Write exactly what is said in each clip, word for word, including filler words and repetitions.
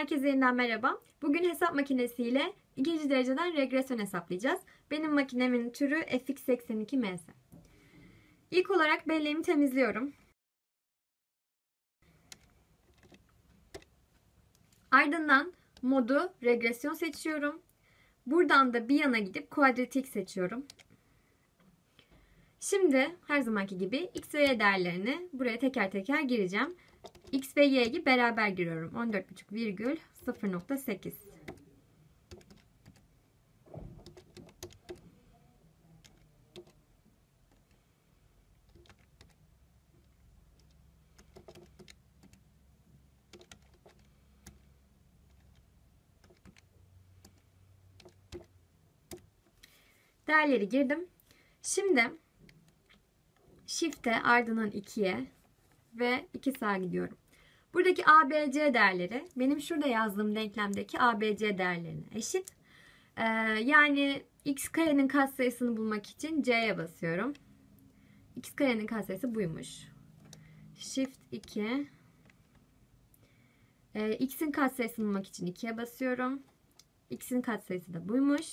Herkese yeniden merhaba. Bugün hesap makinesiyle ikinci dereceden regresyon hesaplayacağız. Benim makinemin türü F X seksen iki M S. İlk olarak belleğimi temizliyorum. Ardından modu regresyon seçiyorum. Buradan da bir yana gidip kuadratik seçiyorum. Şimdi her zamanki gibi X ve Y değerlerini buraya teker teker gireceğim. X ve Y'yi beraber giriyorum. on dört buçuk virgül sıfır nokta sekiz. Değerleri girdim. Şimdi Shift'e ardından ikiye ve iki sağa gidiyorum. Buradaki A B C değerleri benim şurada yazdığım denklemdeki A B C değerlerine eşit. Ee, yani x karenin katsayısını bulmak için C'ye basıyorum. X karenin katsayısı buymuş. Shift iki. Ee, x'in katsayısını bulmak için ikiye basıyorum. X'in katsayısı da buymuş.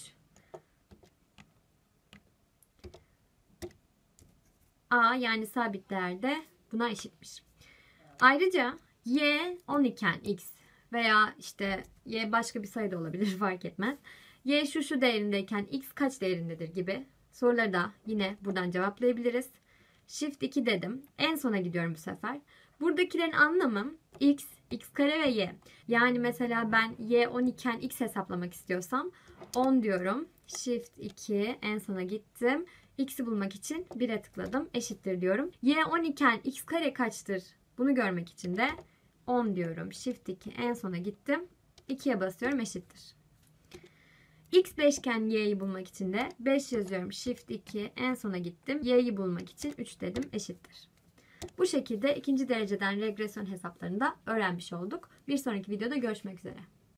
A yani sabit değer de buna eşitmiş. Ayrıca y on iken x veya işte y başka bir sayı da olabilir, fark etmez. Y şu şu değerindeyken x kaç değerindedir gibi soruları da yine buradan cevaplayabiliriz. Shift iki dedim. En sona gidiyorum bu sefer. Buradakilerin anlamı x, x kare ve y. Yani mesela ben y on iken x hesaplamak istiyorsam on diyorum. Shift iki en sona gittim. X'i bulmak için bire tıkladım. Eşittir diyorum. Y on iken x kare kaçtır? Bunu görmek için de on diyorum. Shift iki en sona gittim. ikiye basıyorum, eşittir. X beş iken y'yi bulmak için de beş yazıyorum. Shift iki en sona gittim. Y'yi bulmak için üç dedim, eşittir. Bu şekilde ikinci dereceden regresyon hesaplarını da öğrenmiş olduk. Bir sonraki videoda görüşmek üzere.